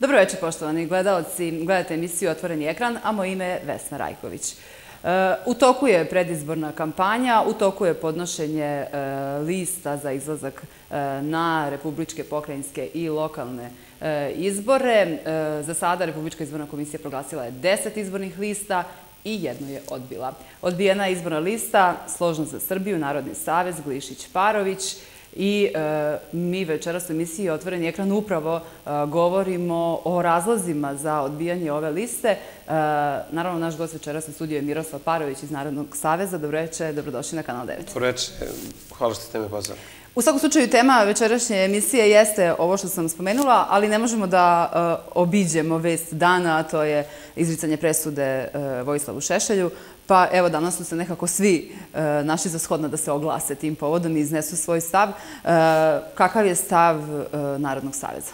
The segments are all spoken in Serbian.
Dobro večer, poštovani gledalci. Gledate emisiju Otvoreni ekran, a moje ime je Vesna Rajković. U toku je predizborna kampanja, u toku je podnošenje lista za izlazak na republičke, pokrajinske i lokalne izbore. Za sada Republička izborna komisija proglasila je 10 izbornih lista i jednu je odbila. Odbijena je izborna lista Složno za Srbiju, Narodni savez, Glišić-Parović. I mi večeras u emisiji Otvoreni ekran upravo govorimo o razlozima za odbijanje ove liste. Naravno, naš gost večeras u studiju je Miroslav Parović iz Narodnog saveza. Dobro večer, dobrodošli na Kanal 9. Dobro večer, hvala što ste me pozvali. U svakom slučaju, tema večerašnje emisije jeste ovo što sam spomenula, ali ne možemo da obiđemo vest dana, a to je izricanje presude Vojislavu Šešelju. Pa evo, danas su se nekako svi našli za shodno da se oglase tim povodom i iznesu svoj stav. Kakav je stav Narodnog saveza?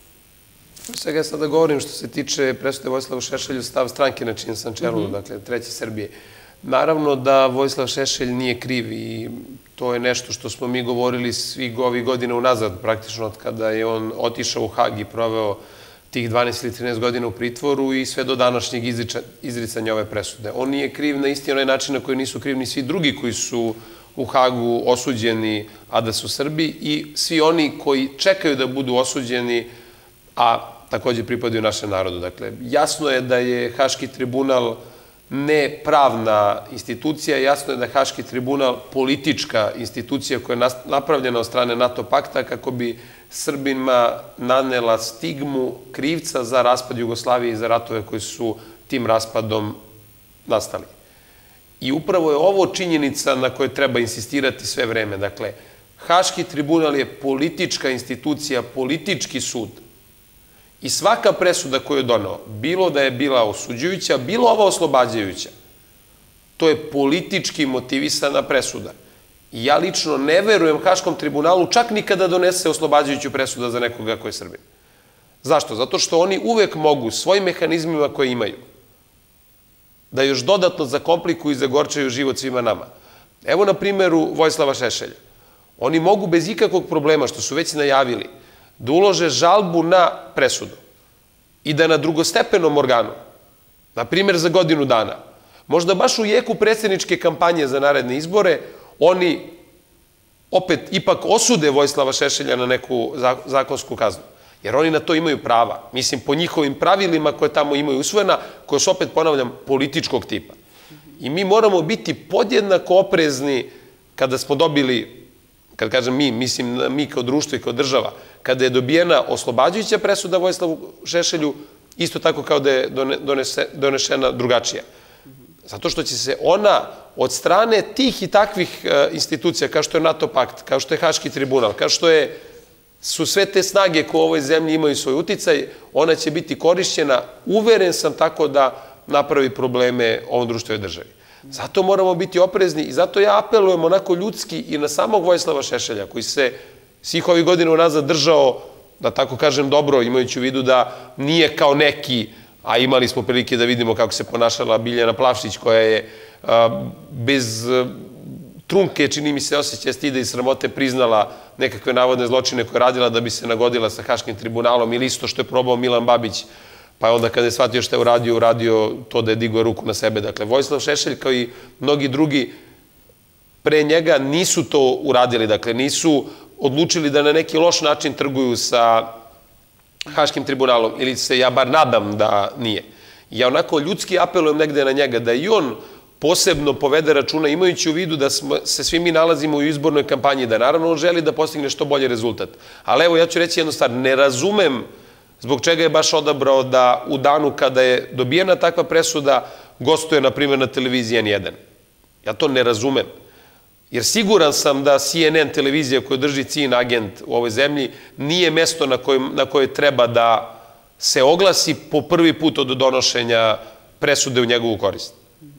Svega sada govorim što se tiče presude Vojislavu Šešelju, stav stranke na čijem sam čelu, dakle, Treće Srbije. Naravno da Vojislav Šešelj nije kriv i to je nešto što smo mi govorili svih ovih godina unazad, praktično od kada je on otišao u Hag i proveo tih 12 ili 13 godina u pritvoru i sve do današnjeg izricanja ove presude. On nije kriv na isti onaj način na koji nisu krivni svi drugi koji su u Hagu osuđeni, a da su Srbi, i svi oni koji čekaju da budu osuđeni, a također pripadaju našem narodu. Dakle, jasno je da je Haški tribunal ne pravna institucija, jasno je da je Haški tribunal politička institucija koja je napravljena od strane NATO pakta kako bi Srbima nanela stigmu krivca za raspad Jugoslavije i za ratove koji su tim raspadom nastali. I upravo je ovo činjenica na kojoj treba insistirati sve vreme. Dakle, Haški tribunal je politička institucija, politički sud. I svaka presuda koju je donao, bilo da je bila osuđujuća, bilo ova oslobađajuća, to je politički motivisana presuda. I ja lično ne verujem Haškom tribunalu čak ni kada donese oslobađajuću presudu za nekoga ko je Srbin. Zašto? Zato što oni uvek mogu svojim mehanizmima koje imaju da još dodatno zakomplikuju i zagorčaju život svima nama. Evo na primjeru Vojislava Šešelja. Oni mogu bez ikakvog problema, što su već najavili, da ulože žalbu na presudu i da na drugostepenom organu, na primjer za godinu dana, možda baš u jeku predsjedničke kampanje za naredne izbore, oni opet ipak osude Vojislava Šešelja na neku zakonsku kaznu. Jer oni na to imaju prava. Mislim, po njihovim pravilima koje tamo imaju usvojena, koje su, opet ponavljam, političkog tipa. I mi moramo biti podjednako oprezni kada smo dobili, kad kažem mi, mislim mi kao društvo i kao država, kada je dobijena oslobađajuća presuda Vojislavu Šešelju, isto tako kao da je donešena drugačija. Zato što će se ona od strane tih i takvih institucija, kao što je NATO pakt, kao što je Haški tribunal, kao što su sve te snage koje u ovoj zemlji imaju svoj uticaj, ona će biti korišćena, uveren sam, tako da napravi probleme ovom društvu i državi. Zato moramo biti oprezni i zato ja apelujem onako ljudski i na samog Vojislava Šešelja, koji se svih ovih godina unazad držao, da tako kažem, dobro, imajući u vidu da nije kao neki, a imali smo prilike da vidimo kako se ponašala Biljana Plavšić, koja je bez trunke, čini mi se, osjećaja stida i sramote priznala nekakve navodne zločine koje je radila da bi se nagodila sa Haškim tribunalom, ili isto što je probao Milan Babić, pa je onda kada je shvatio što je uradio to da je digao ruku na sebe. Dakle, Vojislav Šešelj, kao i mnogi drugi pre njega, nisu to uradili. Dakle, nisu odlučili da na neki loš način trguju sa Haškim tribunalom, ili se ja bar nadam da nije. Ja onako ljudski apelujem negde na njega da i on posebno povede računa, imajući u vidu da se svi mi nalazimo u izbornoj kampanji, da naravno on želi da postigne što bolji rezultat. Ali evo, ja ću reći jednu stvar, ne razumem zbog čega je baš odabrao da u danu kada je dobijena takva presuda gostuje, na primjer, na televiziji N1. Ja to ne razumem. Jer siguran sam da CNN televizija koju drži CIN agent u ovoj zemlji nije mesto na koje treba da se oglasi po prvi put od donošenja presude u njegovu korist.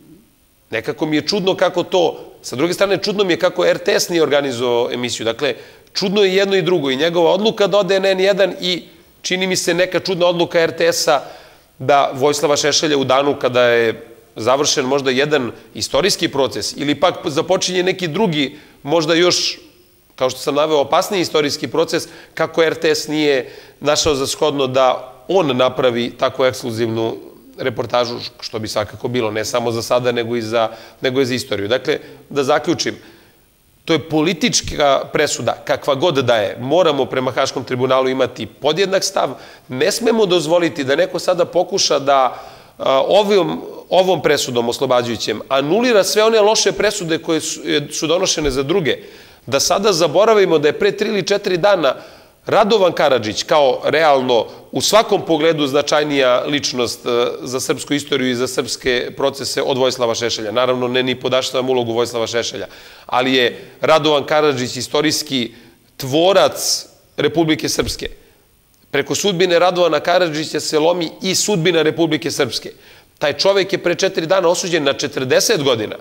Nekako mi je čudno kako to, sa druge strane čudno mi je kako RTS nije organizovao emisiju. Dakle, čudno je jedno i drugo, i njegova odluka da ode na N1 i čini mi se neka čudna odluka RTS-a da Vojislava Šešelja u danu kada je završen možda jedan istorijski proces ili pak započinje neki drugi, možda još kao što sam naveo, opasniji istorijski proces, kako RTS nije našao za shodno da on napravi takvu ekskluzivnu reportažu, što bi svakako bilo, ne samo za sada, nego i za istoriju. Dakle, da zaključim, to je politička presuda, kakva god da je. Moramo prema Haškom tribunalu imati podjednak stav. Ne smemo dozvoliti da neko sada pokuša da ovom presudom oslobađajućem anulira sve one loše presude koje su donošene za druge. Da sada zaboravimo da je pre 3 ili 4 dana Radovan Karadžić, kao realno u svakom pogledu značajnija ličnost za srpsku istoriju i za srpske procese od Vojislava Šešelja. Naravno, ne ni podaštavam ulogu Vojislava Šešelja, ali je Radovan Karadžić istorijski tvorac Republike Srpske. Preko sudbine Radovana Karadžića se lomi i sudbina Republike Srpske. Taj čovek je pre 4 dana osuđen na 40 godina,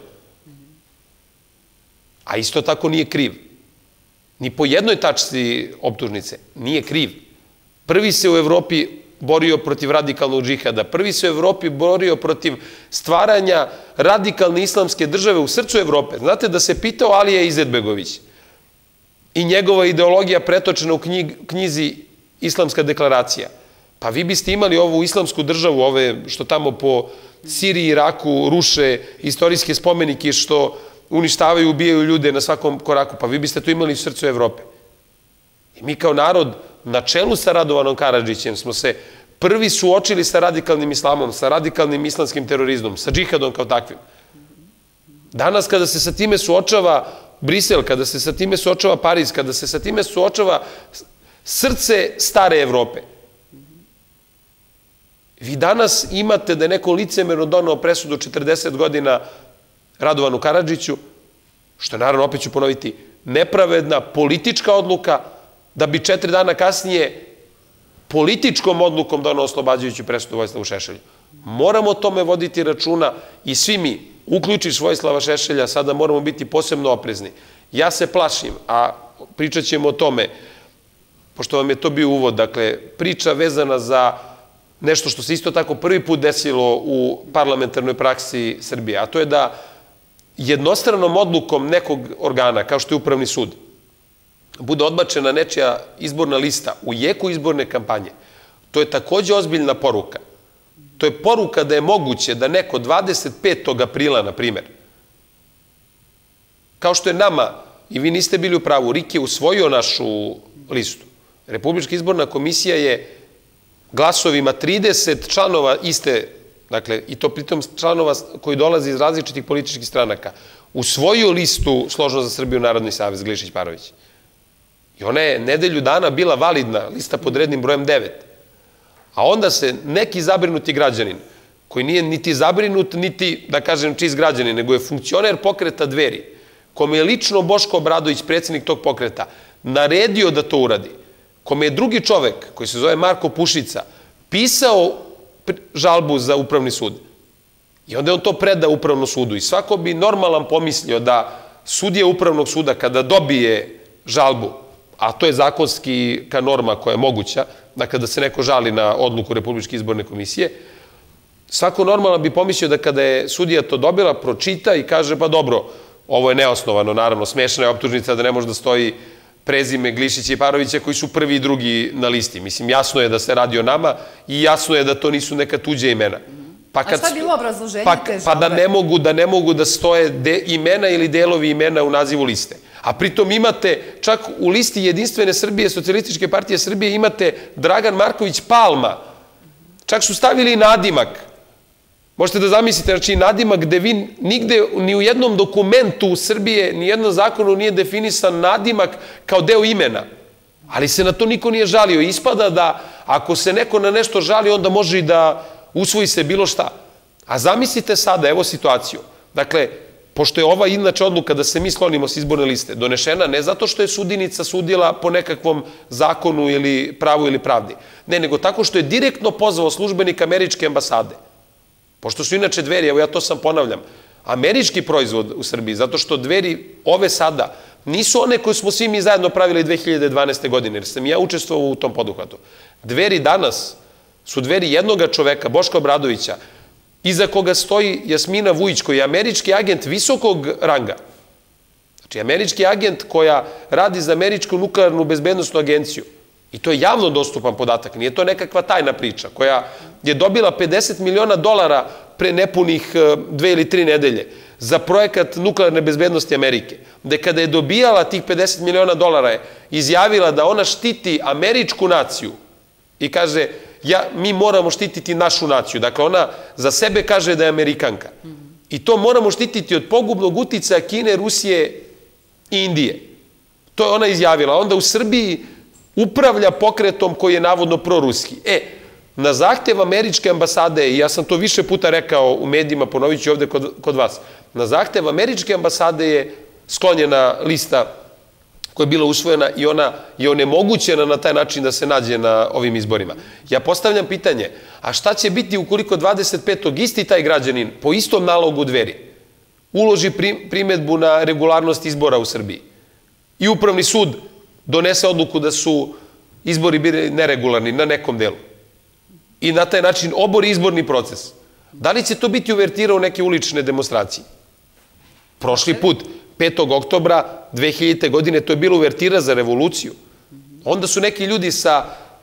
a isto tako nije kriv. Ni po jednoj tačci optužnice nije kriv. Prvi se u Evropi borio protiv radikalnog džihada, prvi se u Evropi borio protiv stvaranja radikalne islamske države u srcu Evrope. Znate da se pitao Alija Izetbegović i njegova ideologija pretočena u knjizi Islamska deklaracija. Pa vi biste imali ovu islamsku državu, ove što tamo po Siriji i Iraku ruše istorijske spomenike, što uništavaju, ubijaju ljude na svakom koraku, pa vi biste to imali u srcu Evrope. I mi kao narod, na čelu sa Radovanom Karadžićem, smo se prvi suočili sa radikalnim islamom, sa radikalnim islamskim terorizmom, sa džihadom kao takvim. Danas kada se sa time suočava Brisel, kada se sa time suočava Pariz, kada se sa time suočava srce stare Evrope, vi danas imate da je neko licemerno donao presudu 40 godina Radovanu Karadžiću, što je naravno, opet ću ponoviti, nepravedna politička odluka, da bi 4 dana kasnije političkom odlukom donao oslobađajuću presudu Vojislavu Šešelju. Moramo o tome voditi računa i svi mi, uključiš Vojislava Šešelja, sada moramo biti posebno oprezni. Ja se plašim, a pričat ćemo o tome, pošto vam je to bio uvod, dakle, priča vezana za nešto što se isto tako prvi put desilo u parlamentarnoj praksi Srbije, a to je da jednostranom odlukom nekog organa, kao što je Upravni sud, bude odbačena nečija izborna lista u jeku izborne kampanje. To je takođe ozbiljna poruka. To je poruka da je moguće da neko 25. aprila, na primer, kao što je nama, i vi niste bili u pravu, RIK je usvojio našu listu. Republička izborna komisija je glasovima 30 članova iste, dakle, i to pritom članova koji dolaze iz različitih političkih stranaka, usvojio listu Složno za Srbiju Narodni savez Glišić-Parović. I ona je nedelju dana bila validna, lista pod rednim brojem 9. A onda se neki zabrinuti građanin, koji nije niti zabrinut, niti, da kažem, čist građanin, nego je funkcioner pokreta Dveri, kome je lično Boško Obradović, predsjednik tog pokreta, naredio da to uradi, kome je drugi čovek, koji se zove Marko Pušica, pisao žalbu za Upravni sud. I onda je on to predao Upravnom sudu. I svako bi normalan pomislio da sudija Upravnog suda, kada dobije žalbu, a to je zakonska norma koja je moguća, da kada se neko žali na odluku Republičke izborne komisije, svako normalan bi pomislio da kada je sudija to dobila, pročita i kaže, pa dobro, ovo je neosnovano, naravno, smešna je optužnica da ne može da stoji prezime Glišića i Parovića koji su prvi i drugi na listi. Mislim, jasno je da se radi o nama i jasno je da to nisu neka tuđa imena. A šta je bilo obrazloženje te žalbe? Pa da ne mogu da stoje imena ili delovi imena u nazivu liste. A pritom imate, čak u listi Jedinstvene Srbije, Socijalističke partije Srbije, imate Dragan Marković Palma. Čak su stavili nadimak. Možete da zamislite, znači nadimak gde vi nigde, ni u jednom dokumentu Srbije, ni u jednom zakonu nije definisan nadimak kao deo imena. Ali se na to niko nije žalio. Ispada da ako se neko na nešto žali, onda može i da usvoji se bilo šta. A zamislite sada, evo situaciju. Dakle, pošto je ova inače odluka da se mi sklonimo s izborne liste, donešena ne zato što je sudinica sudila po nekakvom zakonu ili pravu ili pravdi. Ne, nego tako što je direktno pozvao službenik američke ambasade. Pošto su inače Dveri, evo ja to sam ponavljam, američki proizvod u Srbiji, zato što Dveri ove sada nisu one koje smo svi mi zajedno pravili 2012. godine, jer sam ja učestvovao u tom poduhvatu. Dveri danas su Dveri jednoga čoveka, Boška Obradovića, iza koga stoji Jasmina Vujić, koji je američki agent visokog ranga. Znači, američki agent koja radi za američku nuklearnu bezbednosnu agenciju, i to je javno dostupan podatak, nije to nekakva tajna priča, koja je dobila $50 miliona pre nepunih 2 ili 3 nedelje za projekat nuklearne bezbednosti Amerike, gde kada je dobijala tih $50 miliona je izjavila da ona štiti američku naciju i kaže mi moramo štititi našu naciju. Dakle, ona za sebe kaže da je Amerikanka. I to moramo štititi od pogubnog uticaja Kine, Rusije i Indije. To je ona izjavila. Onda u Srbiji upravlja pokretom koji je navodno proruski. Na zahtev američke ambasade, i ja sam to više puta rekao u medijima, ponovit ću ovde kod vas, na zahtev američke ambasade je sklonjena lista koja je bila usvojena i ona je onemogućena na taj način da se nađe na ovim izborima. Ja postavljam pitanje, a šta će biti ukoliko 25. isti taj građanin po istom nalogu Dveri uloži primedbu na regularnost izbora u Srbiji i Upravni sud donese odluku da su izbori bili neregularni na nekom delu i na taj način obori izborni proces? Da li će to biti uvertira u neke ulične demonstracije? Prošli put, 5. oktobra 2000. godine, to je bilo uvertira za revoluciju. Onda su neki ljudi sa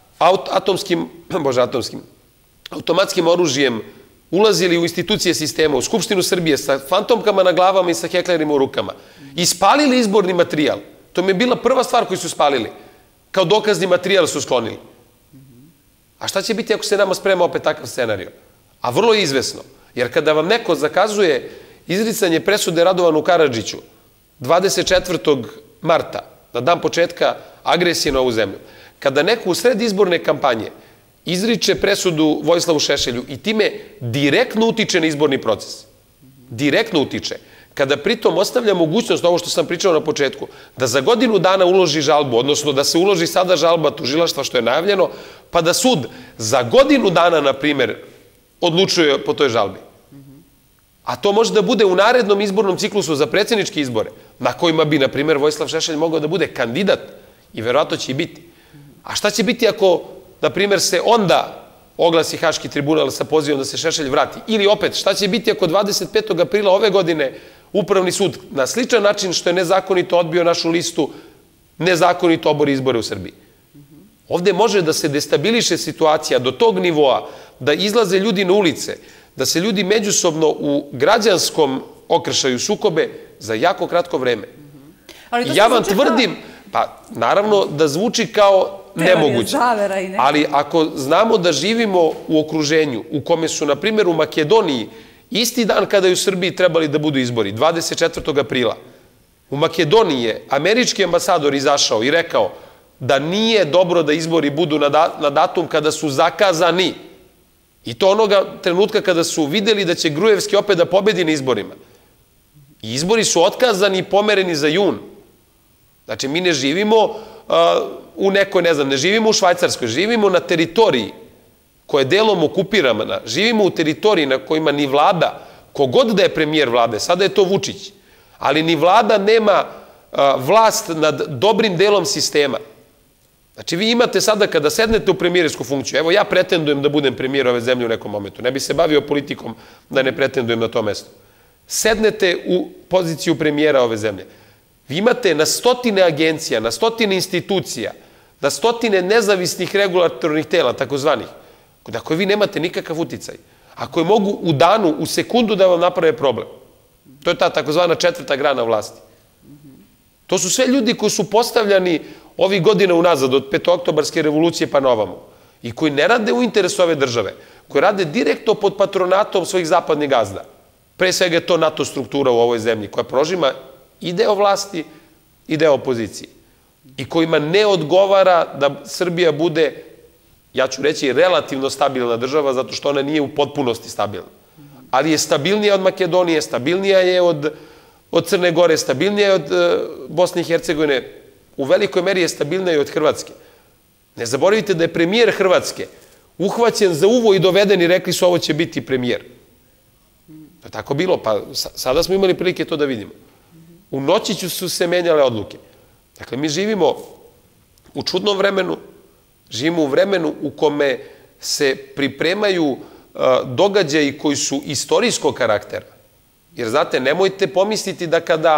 automatskim oružjem ulazili u institucije sistema, u Skupštinu Srbije, sa fantomkama na glavama i sa heklerima u rukama. I spalili izborni materijal. To mi je bila prva stvar koju su spalili. Kao dokazni materijal su sklonili. A šta će biti ako se nama sprema opet takav scenario? A vrlo je izvesno. Jer kada vam neko zakazuje izricanje presude Radovanu Karadžiću 24. marta, na dan početka agresije na ovu zemlju, kada neko u sred izborne kampanje izriče presudu Vojislavu Šešelju i time direktno utiče na izborni proces, direktno utiče, kada pritom ostavlja mogućnost, ovo što sam pričao na početku, da za godinu dana uloži žalbu, odnosno da se uloži sada žalba tužilaštva što je najavljeno, pa da sud za godinu dana, na primer, odlučuje po toj žalbi. A to može da bude u narednom izbornom ciklusu za predsjedničke izbore, na kojima bi, na primjer, Vojislav Šešelj mogao da bude kandidat i verovatno će i biti. A šta će biti ako, na primjer, se onda oglasi Haški tribunal sa pozivom da se Šešelj vrati? Ili opet, šta će biti ako 25. aprila ove godine Upravni sud na sličan način što je nezakonito odbio našu listu, nezakonito obori izbore u Srbiji? Ovde može da se destabiliše situacija do tog nivoa da izlaze ljudi na ulice, da se ljudi međusobno u građanskom okršaju sukobe za jako kratko vreme. Ja vam tvrdim, pa naravno da zvuči kao nemoguće, ali ako znamo da živimo u okruženju u kome su, na primjer, u Makedoniji isti dan kada je u Srbiji trebali da budu izbori, 24. aprila, u Makedoniji je američki ambasador izašao i rekao da nije dobro da izbori budu na datum kada su zakazani. I to onoga trenutka kada su videli da će Grujevski opet da pobedi na izborima. I izbori su otkazani i pomereni za jun. Znači, mi ne živimo u nekoj, ne znam, ne živimo u Švajcarskoj, živimo na teritoriji koja je delom okupirana, živimo u teritoriji na kojima ni vlada, kogod da je premijer vlade, sada je to Vučić, ali ni vlada nema vlast nad dobrim delom sistema. Znači, vi imate sada, kada sednete u premijersku funkciju, evo ja pretendujem da budem premijer ove zemlje u nekom momentu, ne bi se bavio politikom da ne pretendujem na to mesto. Sednete u poziciju premijera ove zemlje. Vi imate na stotine agencija, na stotine institucija, na stotine nezavisnih regulatornih tela, takozvanih, na koje vi nemate nikakav uticaj, a koje mogu u danu, u sekundu da vam naprave problem. To je ta takozvana četvrta grana vlasti. To su sve ljudi koji su postavljani ovih godina unazad, od petooktobarske revolucije pa na ovamo, i koji ne rade u interesu ove države, koji rade direktno pod patronatom svojih zapadnih gazda. Pre svega je to NATO struktura u ovoj zemlji, koja prožima i deo vlasti i deo opozicije, i kojima ne odgovara da Srbija bude, ja ću reći, relativno stabilna država, zato što ona nije u potpunosti stabilna. Ali je stabilnija od Makedonije, stabilnija je od Crne Gore, stabilnija je od Bosne i Hercegovine, u velikoj meri je stabilnija i od Hrvatske. Ne zaboravite da je premijer Hrvatske uhvaćen za uvo i doveden i rekli su ovo će biti premijer. To je tako bilo, pa sada smo imali prilike to da vidimo. U noći su se menjale odluke. Dakle, mi živimo u čudnom vremenu, živimo u vremenu u kome se pripremaju događaji koji su istorijskog karaktera. Jer, znate, nemojte pomisliti da kada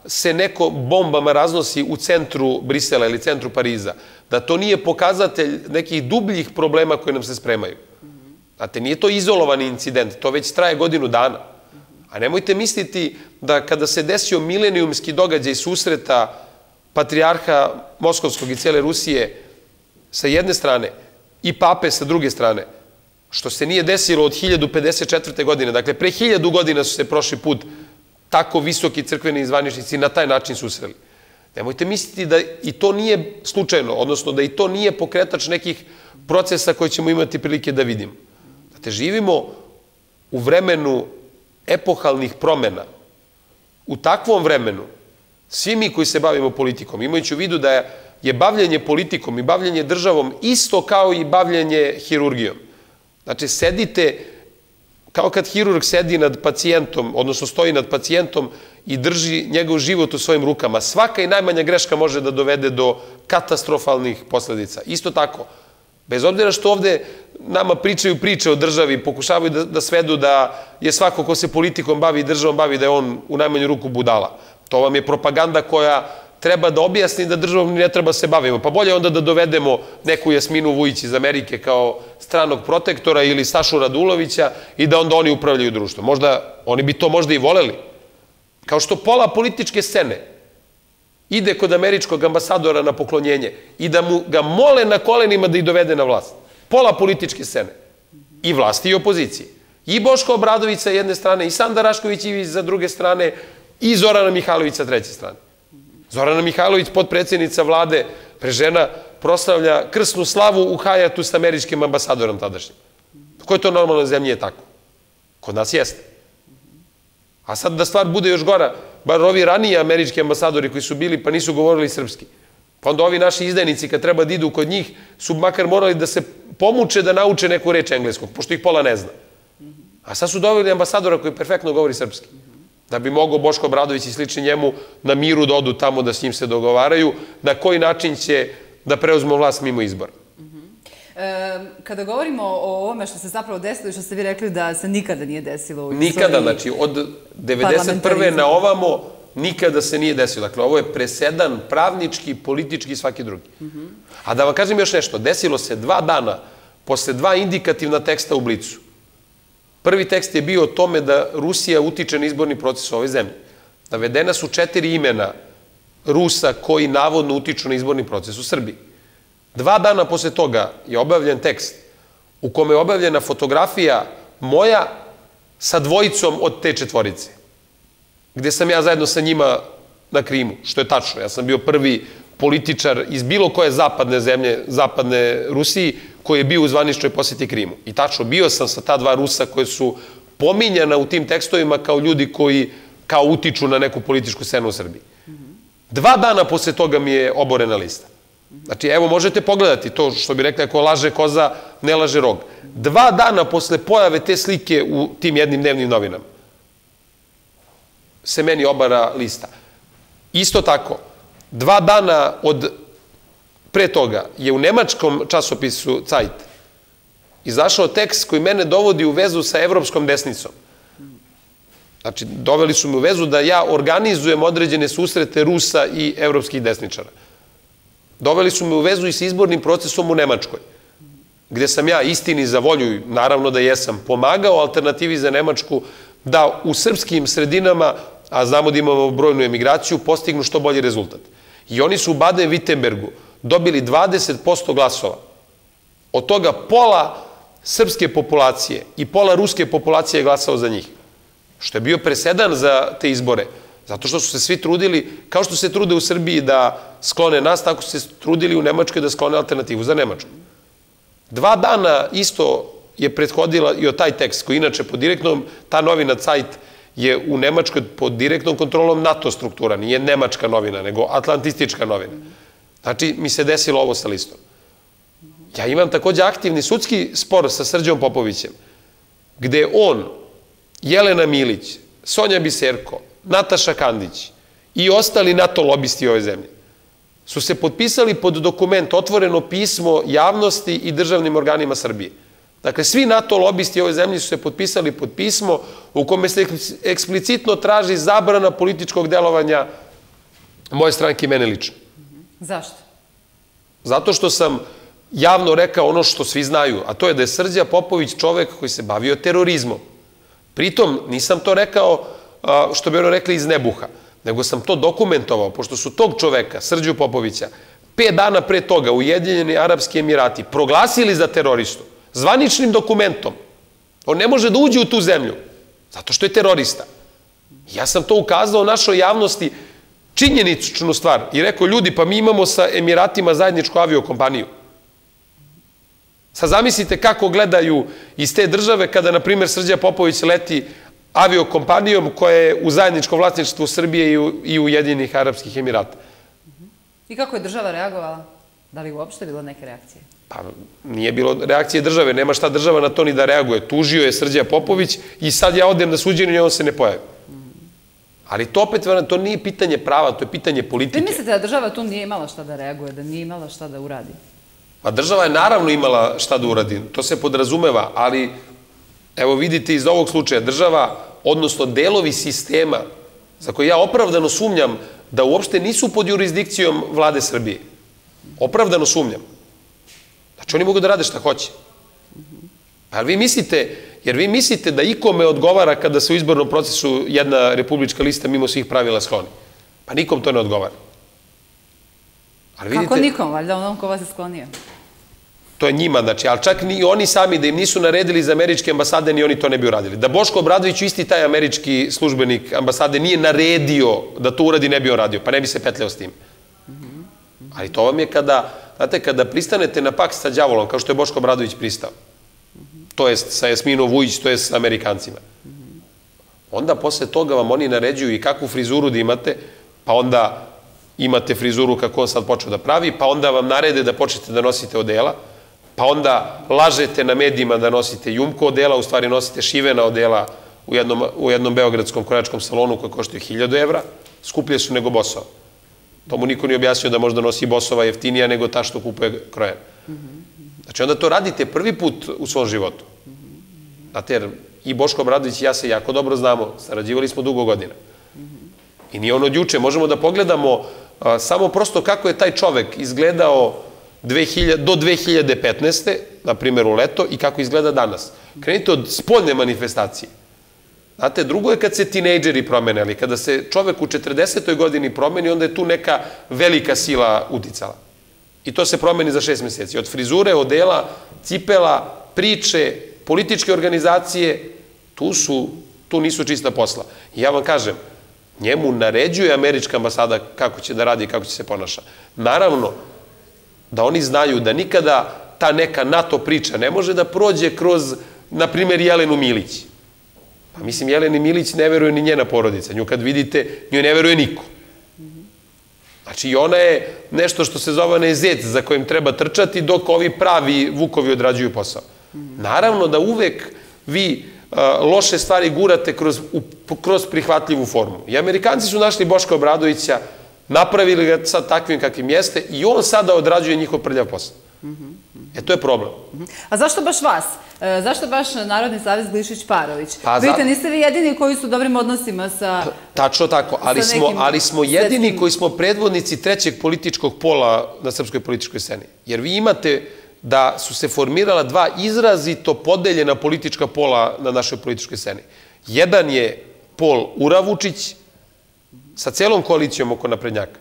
se neko bombama raznosi u centru Brisela ili centru Pariza, da to nije pokazatelj nekih dubljih problema koje nam se spremaju. Znate, nije to izolovani incident, to već traje godinu dana. A nemojte misliti da kada se desio milenijumski događaj susreta patrijarha Moskovskog i cijele Rusije sa jedne strane i pape sa druge strane, što se nije desilo od 1054. godine, dakle pre 1000 godina su se prošli put tako visoki crkveni zvaničnici na taj način susreli. Nemojte misliti da i to nije slučajno, odnosno da i to nije pokretač nekih procesa koje ćemo imati prilike da vidimo. Znate, živimo u vremenu epohalnih promena. U takvom vremenu, svi mi koji se bavimo politikom, imajući u vidu da je bavljenje politikom i bavljenje državom isto kao i bavljenje hirurgijom. Znači, sedite kao kad hirurg sedi nad pacijentom, odnosno stoji nad pacijentom i drži njegov život u svojim rukama. Svaka i najmanja greška može da dovede do katastrofalnih posledica. Isto tako, bez obzira što ovde nama pričaju priče o državi, pokušavaju da svedu da je svako ko se politikom bavi i državom bavi da je on u najmanju ruku budala. To vam je propaganda koja treba da objasni da državom ne treba se bavimo. Pa bolje onda da dovedemo neku Jasminu Vujić iz Amerike kao stranog protektora ili Sašu Radulovića i da onda oni upravljaju društvom. Možda, oni bi to možda i voleli. Kao što pola političke scene ide kod američkog ambasadora na poklonjenje i da mu ga mole na kolenima da ih dovede na vlast. Pola političke scene. I vlasti i opozicije. I Boško Obradović sa jedne strane, i Sanda Rašković Ivić sa druge strane, i Zorana Mihajlović sa treće strane. Zorana Mihajlović, potpredsjednica vlade, žena proslavlja krsnu slavu u Hajatu s američkim ambasadorom tadašnjim. U kojoj to normalnoj zemlji je tako? Kod nas jeste. A sad da stvar bude još gora, bar ovi raniji američki ambasadori koji su bili pa nisu govorili srpski. Pa onda ovi naši izdajnici kad treba da idu kod njih su makar morali da se pomuče da nauče neku reč engleskog, pošto ih pola ne zna. A sad su doveli ambasadora koji perfektno govori srpski. Da bi mogao Boško Obradović i slični njemu na miru da odu tamo da s njim se dogovaraju, na koji način će da preuzmu vlast mimo izbora. Kada govorimo o ovome što se zapravo desilo i što ste vi rekli da se nikada nije desilo u istoriji... Nikada, znači od 1991. na ovamo nikada se nije desilo. Dakle, ovo je presedan pravnički, politički i svaki drugi. A da vam kažem još nešto, desilo se 2 dana posle 2 indikativna teksta u Blicu. Prvi tekst je bio o tome da Rusija utiče na izborni proces u ovoj zemlji. Navedena su 4 imena Rusa koji navodno utiču na izborni proces u Srbiji. 2 dana posle toga je objavljen tekst u kome je objavljena fotografija moja sa dvojicom od te 4, gde sam ja zajedno sa njima na Krimu, što je tačno. Ja sam bio prvi političar iz bilo koje zapadne zemlje, zapadne Rusiji, koji je bio u zvaničnoj posjeti Krimu. I tačno, bio sam sa ta 2 Rusa koje su pominjana u tim tekstovima kao ljudi koji kao utiču na neku političku scenu u Srbiji. 2 dana posle toga mi je oborena lista. Znači, evo, možete pogledati to što bi rekli, ako laže koza, ne laže rog. 2 dana posle pojave te slike u tim jednim dnevnim novinama se meni obara lista. Isto tako, 2 dana od pre toga je u nemačkom časopisu Zeit izašao tekst koji mene dovodi u vezu sa evropskom desnicom. Znači, doveli su me u vezu da ja organizujem određene susrete Rusa i evropskih desničara. Doveli su me u vezu i sa izbornim procesom u Nemačkoj, gde sam ja istini za volju, naravno da jesam, pomagao Alternativi za Nemačku da u srpskim sredinama, a znamo da imamo brojnu emigraciju, postignu što bolji rezultat. I oni su u Baden-Württembergu dobili 20% glasova. Od toga pola srpske populacije i pola ruske populacije je glasao za njih. Što je bio presedan za te izbore. Zato što su se svi trudili, kao što se trude u Srbiji da sklone nas, tako su se trudili u Nemačkoj da sklone Alternativu za Nemačku. 2 dana isto je prethodila i o taj tekst, koji inače pod direktnom, ta novina Zeit je u Nemačkoj pod direktnom kontrolom NATO struktura, nije nemačka novina, nego atlantistička novina. Znači, mi se desilo ovo sa listom. Ja imam takođe aktivni sudski spor sa Srđom Popovićem, gde on, Jelena Milić, Sonja Biserko, Nataša Kandić i ostali NATO lobisti ove zemlje su se potpisali pod dokument otvoreno pismo javnosti i državnim organima Srbije. Dakle, svi NATO lobisti ove zemlje su se potpisali pod pismo u kome se eksplicitno traži zabrana političkog delovanja moje stranke i mene lično. Zašto? Zato što sam javno rekao ono što svi znaju, a to je da je Srđa Popović čovek koji se bavio terorizmom. Pritom nisam to rekao, što bi ono rekli, iz nebuha, nego sam to dokumentovao, pošto su tog čoveka, Srđu Popovića, 5 dana pre toga Ujedinjeni Arapski Emirati proglasili za teroristu, zvaničnim dokumentom. On ne može da uđe u tu zemlju, zato što je terorista. Ja sam to ukazao našoj javnosti, činjeničnu stvar, i rekao, ljudi, pa mi imamo sa Emiratima zajedničku aviokompaniju. Sad zamislite kako gledaju iz te države kada, na primjer, Srđa Popović leti aviokompanijom koja je u zajedničkom vlasništvu Srbije i Ujedinjenih Arapskih Emirata. I kako je država reagovala? Da li uopšte bilo neke reakcije? Pa nije bilo reakcije države, nema šta država na to ni da reaguje. Tužio je Srđa Popović i sad ja odem na suđenje i on se ne pojavi. Ali to opet, to nije pitanje prava, to je pitanje politike. Vi mislite da država tu nije imala šta da reaguje, da nije imala šta da uradi? Pa država je naravno imala šta da uradi, to se podrazumeva, ali evo vidite iz ovog slučaja, država, odnosno delovi sistema, za koje ja opravdano sumnjam da uopšte nisu pod jurisdikcijom vlade Srbije. Opravdano sumnjam. Znači oni mogu da rade šta hoće. Jer vi mislite da ikome odgovara kada se u izbornom procesu jedna republička lista mimo svih pravila skloni? Pa nikom to ne odgovara. Kako nikom, valjda onom ko vas je sklonio? To je njima, znači, ali čak ni oni sami da im nisu naredili iz američke ambasade, ni oni to ne bi uradili. Da Boško Obradović, isti taj američki službenik ambasade, nije naredio da to uradi, ne bi on radio, pa ne bi se petljao s tim. Ali to vam je kada, znate, kada pristanete na pakt sa đavolom, kao što je Boško Obradović pristao, to jest sa Jasminom Vujić, to jest sa Amerikancima, onda posle toga vam oni naređuju i kakvu frizuru da imate, pa onda imate frizuru kako on sad počeo da pravi, pa onda vam narede da počnete da nosite odela, pa onda lažete na medijima da nosite jumko odela, u stvari nosite šivena odela u jednom beogradskom krojačkom salonu koji koštaju 1000 evra, skuplje su nego Bosova. To mu niko nije objasnio da možda nosi Bosova jeftinija nego ta što kupuje krojena. Znači onda to radite prvi put u svom životu. Znate, jer i Boško Obradović i ja se jako dobro znamo, sarađivali smo dugo godina. I nije on od juče, možemo da pogledamo samo prosto kako je taj čovek izgledao do 2015. na primjer u leto i kako izgleda danas. Krenite od spoljne manifestacije. Znate, drugo je kad se tinejdžeri promene, ali kada se čovek u 40. godini promeni, onda je tu neka velika sila uticala. I to se promeni za 6 meseci. Od frizure, odela, cipela, priče, političke organizacije, tu nisu čista posla. I ja vam kažem, njemu naređuje američka ambasada kako će da radi i kako će se ponaša. Naravno, da oni znaju da nikada ta neka NATO priča ne može da prođe kroz, na primjer, Jelenu Milić. Pa mislim, Jeleni Milić ne veruje ni njena porodica. Nju kad vidite, njoj ne veruje niko. Znači, i ona je nešto što se zove onaj zec za kojim treba trčati dok ovi pravi vukovi odrađuju posao. Naravno da uvek vi loše stvari gurate kroz prihvatljivu formu. I Amerikanci su našli Boška Obradovića, napravili ga sad takvim kakvim jeste i on sada odrađuje njihov prljav posao. To je problem. A zašto baš vas? Zašto baš Narodni savez Glišić-Parović? Vidite, niste vi jedini koji su u dobrim odnosima sa... Tačno tako, ali smo jedini koji smo predvodnici trećeg političkog pola na srpskoj političkoj sceni. Jer vi imate da su se formirala dva izrazito podeljena politička pola na našoj političkoj sceni. Jedan je pol Ura Vučić sa celom koalicijom oko naprednjaka,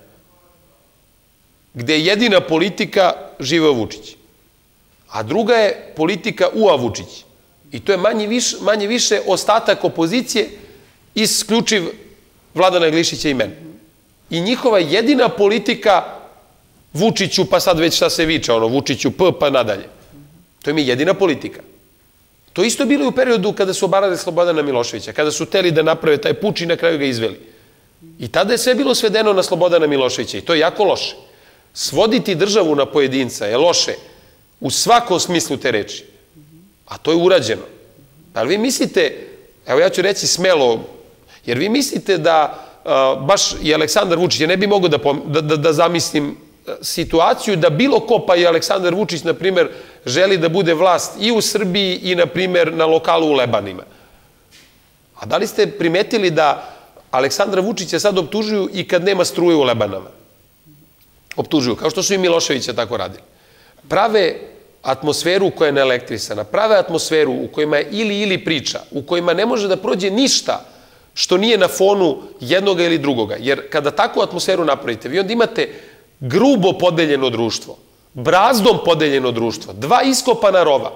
gde je jedina politika živeo Vučić. A druga je politika Ua Vučić. I to je manje više ostatak opozicije, isključiv Vladana Glišića i mene. I njihova jedina politika Vučiću, pa sad već šta se viče, Vučiću P, pa nadalje. To im je jedina politika. To isto je bilo i u periodu kada su obarali Slobodana Miloševića, kada su hteli da naprave taj puč i na kraju ga izveli. I tada je sve bilo svedeno na Slobodana Miloševića i to je jako loše. Svoditi državu na pojedinca je loše u svakom smislu te reči. A to je urađeno. Ali vi mislite, evo ja ću reći smelo, jer vi mislite da baš i Aleksandar Vučić, ja ne bi mogo da zamislim situaciju da bilo ko, pa i Aleksandar Vučić, na primjer, želi da bude vlast i u Srbiji i, na primjer, na lokalu u Lebanima. A da li ste primetili da Aleksandra Vučića sad optužuju i kad nema struje u Lebanama. Optužuju, kao što su i Miloševića tako radili. Prave atmosferu koja je neelektrisana, prave atmosferu u kojima je ili priča, u kojima ne može da prođe ništa što nije na fonu jednoga ili drugoga. Jer kada takvu atmosferu napravite, vi onda imate grubo podeljeno društvo, brazdom podeljeno društvo, dva iskopana rova.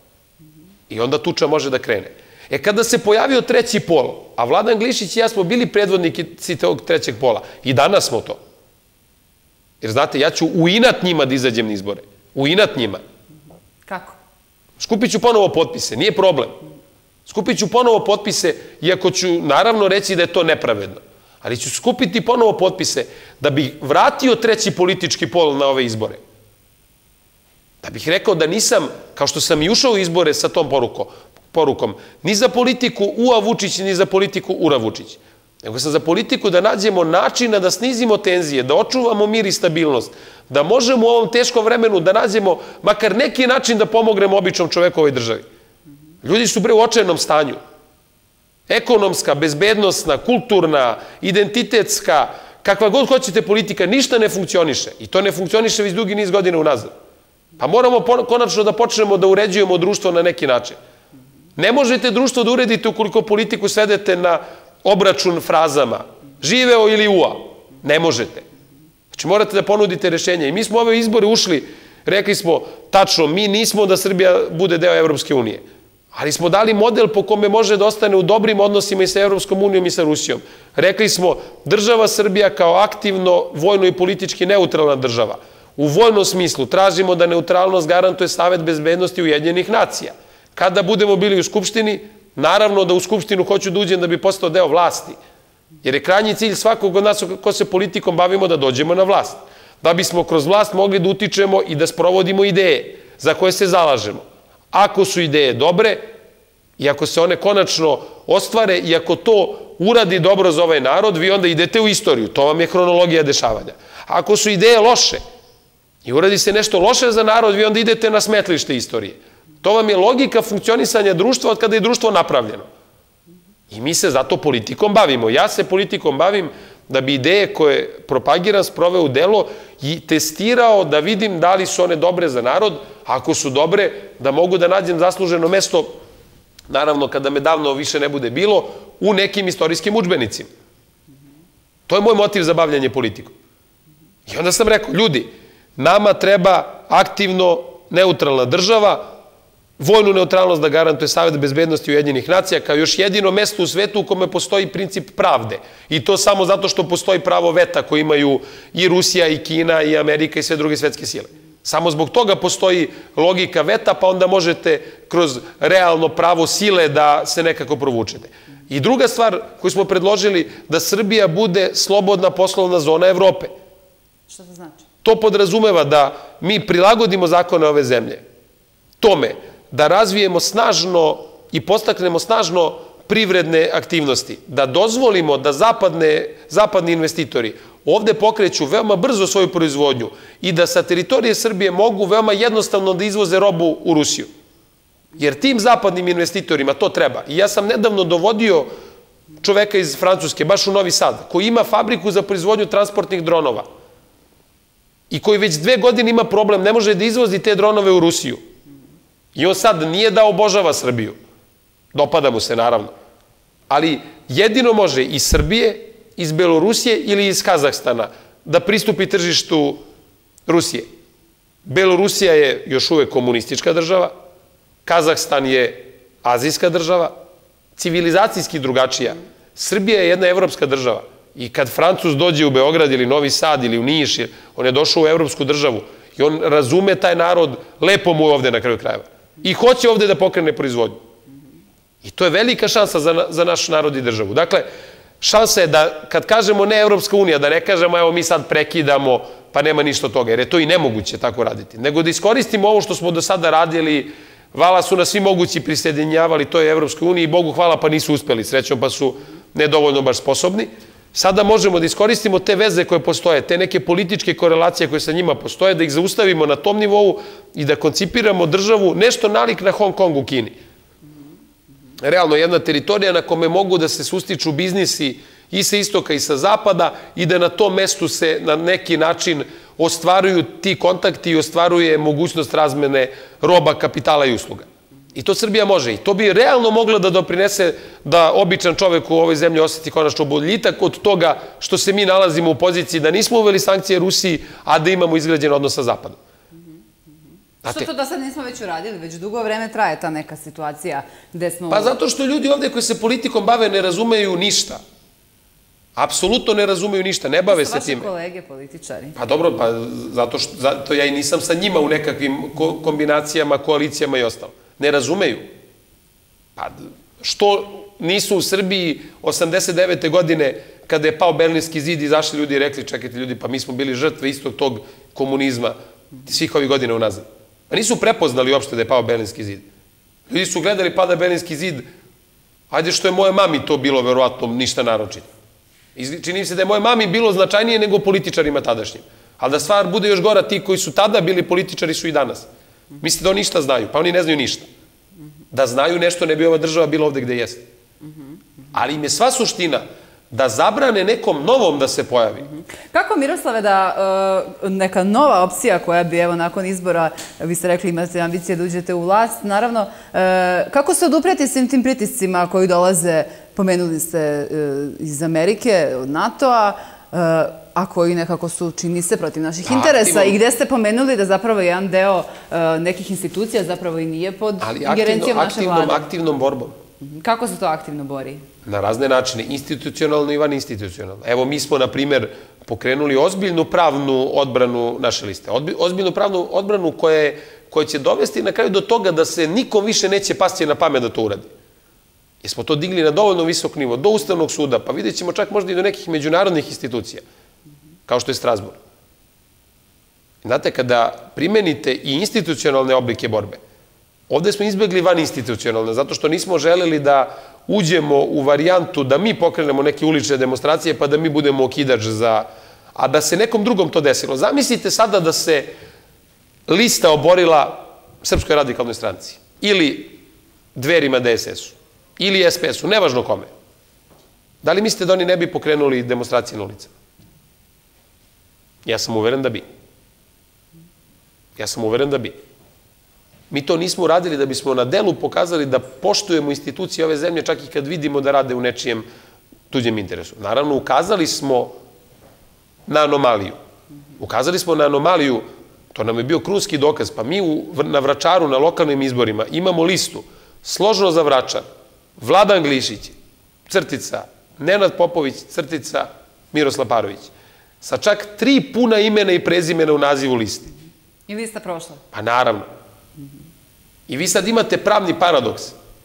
I onda tuča može da krene. Kada se pojavio treći pol, a Vladan Glišić i ja smo bili predvodnici tog trećeg pola, i danas smo to. Jer znate, ja ću u inat njima da izađem na izbore. U inat njima. Kako? Skupit ću ponovo potpise, nije problem. Skupit ću ponovo potpise, iako ću naravno reći da je to nepravedno. Ali ću skupiti ponovo potpise da bih vratio treći politički pol na ove izbore. Da bih rekao da nisam, kao što sam i ušao u izbore sa tom porukom, ni za politiku ua Vučić, ni za politiku ura Vučić. Nego sam za politiku da nađemo načina da snizimo tenzije, da očuvamo mir i stabilnost, da možemo u ovom teškom vremenu da nađemo makar neki način da pomognemo običnom čoveku u ovoj državi. Ljudi su u očajnom stanju. Ekonomska, bezbednosna, kulturna, identitetska, kakva god hoćete politika, ništa ne funkcioniše. I to ne funkcioniše već dugi niz godina unazad. Pa moramo konačno da počnemo da uređujemo društvo na neki način. Ne možete društvo da uredite ukoliko politiku svedete na obračun frazama. Živeo ili ua. Ne možete. Znači morate da ponudite rešenje. I mi smo ove izbore ušli, rekli smo, tačno, mi nismo da Srbija bude deo Evropske unije. Ali smo dali model po kome može da ostane u dobrim odnosima i sa Evropskom unijom i sa Rusijom. Rekli smo, država Srbija kao aktivno, vojno i politički neutralna država. U vojnom smislu tražimo da neutralnost garantuje Savet bezbednosti Ujedinjenih nacija. Kada budemo bili u Skupštini, naravno da u Skupštinu hoću da uđem da bi postao deo vlasti. Jer je krajnji cilj svakog od nas ko se politikom bavimo da dođemo na vlast. Da bismo kroz vlast mogli da utičemo i da sprovodimo ideje za koje se zalažemo. Ako su ideje dobre i ako se one konačno ostvare i ako to uradi dobro za ovaj narod, vi onda idete u istoriju. To vam je hronologija dešavanja. Ako su ideje loše i uradi se nešto loše za narod, vi onda idete na smetlište istorije. To vam je logika funkcionisanja društva od kada je društvo napravljeno. I mi se zato politikom bavimo. Ja se politikom bavim da bi ideje koje propagiram sproveo u delo i testirao da vidim da li su one dobre za narod. Ako su dobre, da mogu da nađem zasluženo mesto, naravno kada me davno više ne bude bilo, u nekim istorijskim udžbenicima. To je moj motiv za bavljanje politikom. I onda sam rekao, ljudi, nama treba aktivno neutralna država, vojnu neutralnost da garantuje Savet bezbednosti Ujedinjenih nacija kao još jedino mesto u svetu u kome postoji princip pravde. I to samo zato što postoji pravo veta koje imaju i Rusija, i Kina, i Amerika i sve druge svetske sile. Samo zbog toga postoji logika veta, pa onda možete kroz realno pravo sile da se nekako provučete. I druga stvar koju smo predložili, da Srbija bude slobodna poslovna zona Evrope. Šta to znači? To podrazumeva da mi prilagodimo zakone ove zemlje tome da razvijemo snažno i podstaknemo snažno privredne aktivnosti, da dozvolimo da zapadni investitori ovde pokreću veoma brzo svoju proizvodnju i da sa teritorije Srbije mogu veoma jednostavno da izvoze robu u Rusiju. Jer tim zapadnim investitorima to treba. I ja sam nedavno dovodio čoveka iz Francuske, baš u Novi Sad, koji ima fabriku za proizvodnju transportnih dronova i koji već 2 godine ima problem, ne može da izvozi te dronove u Rusiju. I on sad nije da obožava Srbiju. Dopada mu se, naravno. Ali jedino može iz Srbije, iz Belorusije ili iz Kazahstana da pristupi tržištu Rusije. Belorusija je još uvek komunistička država, Kazahstan je azijska država, civilizacijski drugačija. Srbija je jedna evropska država. I kad Francuz dođe u Beograd ili Novi Sad ili u Niš, on je došao u evropsku državu i on razume taj narod, lepo mu je ovde na kraju krajeva. I hoće ovde da pokrene proizvodnju. I to je velika šansa za naš narod i državu. Dakle, šansa je da kad kažemo ne Evropska unija, da ne kažemo evo mi sad prekidamo, pa nema ništa od toga, jer je to i nemoguće tako raditi. Nego da iskoristimo ovo što smo do sada radili, vala su nas svi mogući prisjedinjavali toj Evropskoj uniji i Bogu hvala pa nisu uspeli, srećom pa su nedovoljno baš sposobni. Sada možemo da iskoristimo te veze koje postoje, te neke političke korelacije koje sa njima postoje, da ih zaustavimo na tom nivou i da koncipiramo državu nešto nalik na Hong Kong u Kini. Realno jedna teritorija na kome mogu da se sustiču biznisi i sa istoka i sa zapada i da na tom mestu se na neki način ostvaruju ti kontakti i ostvaruje mogućnost razmene roba, kapitala i usluga. I to Srbija može. I to bi realno moglo da doprinese da običan čovek u ovoj zemlji osjeti konačno boljitak od toga što se mi nalazimo u poziciji da nismo uveli sankcije Rusiji, a da imamo izgrađen odnos sa Zapadom. Što to da sad nismo već uradili? Već dugo vreme traje ta neka situacija gde smo... Pa zato što ljudi ovde koji se politikom bave ne razumeju ništa. Apsolutno ne razumeju ništa, ne bave se time. Vaši kolege političari. Pa dobro, pa zato ja i nisam sa njima u nekakvim kombinacijama, koalicijama i ostalo. Ne razumeju. Pa što nisu u Srbiji 89. godine, kada je pao Berlinski zid, izašli ljudi i rekli, čekajte ljudi, pa mi smo bili žrtve istog tog komunizma svih ovih godina unazad. Pa nisu prepoznali uopšte da je pao Berlinski zid. Ljudi su gledali pada Berlinski zid, ajde što je moje mami to bilo, verovatno, ništa naročito. Čini mi se da je moje mami bilo značajnije nego političarima tadašnjim. Ali da stvar bude još gora, ti koji su tada bili političari su i danas. Mislite da oni ništa znaju, pa oni ne znaju ništa. Da znaju nešto, ne bi ova država bila ovde gde jeste. Ali im je sva suština da zabrane nekom novom da se pojavi. Kako, Miroslave, da neka nova opcija koja bi, evo, nakon izbora, vi ste rekli imate ambicije da uđete u vlast, naravno, kako se odupreti svim tim pritiscima koji dolaze, pomenuli ste iz Amerike, od NATO-a, a koji nekako su, čini se, protiv naših interesa i gde ste pomenuli da zapravo jedan deo nekih institucija zapravo i nije pod ingerencijom naše vlade. Ali aktivnom borbom. Kako se to aktivno bori? Na razne načine, institucionalno i vaninstitucionalno. Evo, mi smo, na primjer, pokrenuli ozbiljnu pravnu odbranu naše liste. Ozbiljnu pravnu odbranu koja će dovesti na kraju do toga da se nikom više neće pasti na pamet da to uradi. Jer smo to digli na dovoljno visok nivo, do Ustavnog suda, pa vidjet ćemo čak možda i do nekih međunarodnih institucija, kao što je Strazbur. Znate, kada primenite i institucionalne oblike borbe, ovde smo izbjegli vaninstitucionalne, zato što nismo želeli da uđemo u varijantu da mi pokrenemo neke ulične demonstracije pa da mi budemo okidač za... A da se nekom drugom to desilo. Zamislite sada da se lista oborila Srpskoj radikalnoj stranci ili Dverima DSS-u ili SPS-u, nevažno kome. Da li mislite da oni ne bi pokrenuli demonstracije na ulicama? Ja sam uveren da bi. Ja sam uveren da bi. Mi to nismo uradili da bismo na delu pokazali da poštujemo institucije ove zemlje čak i kad vidimo da rade u nečijem tuđem interesu. Naravno, ukazali smo na anomaliju. Ukazali smo na anomaliju, to nam je bio krunski dokaz, pa mi na Vračaru, na lokalnim izborima, imamo listu složno za Vračar, Vladan Glišić, crtica, Nenad Popović, crtica, Miroslav Parović, sa čak 3 puna imena i prezimena u nazivu listi. I lista prošla? Pa naravno. I vi sad imate pravni paradoks.